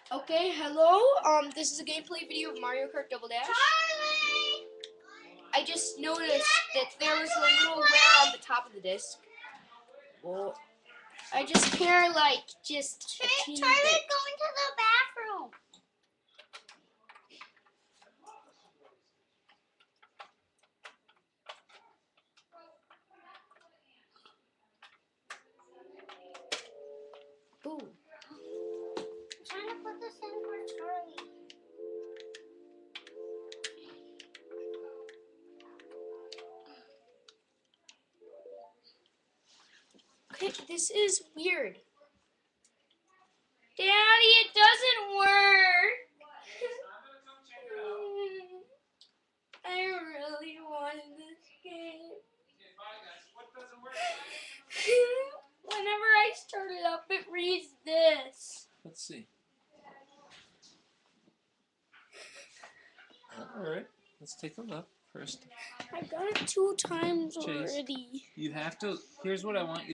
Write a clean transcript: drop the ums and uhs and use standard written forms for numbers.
Okay, hello. This is a gameplay video of Mario Kart Double Dash. Charlie! I just noticed that there was a little wear on the top of the disc. Well, I just care like just a teeny Charlie's bit. going to the bathroom. Boom. I'm trying to put this in for Charlie. Okay, this is weird. Daddy, it doesn't work. I really wanted this game. Whenever I start it up, it reads this. Let's see. Alright, let's take a look first. I've done it 2 times Chase. already. You have to, here's what I want you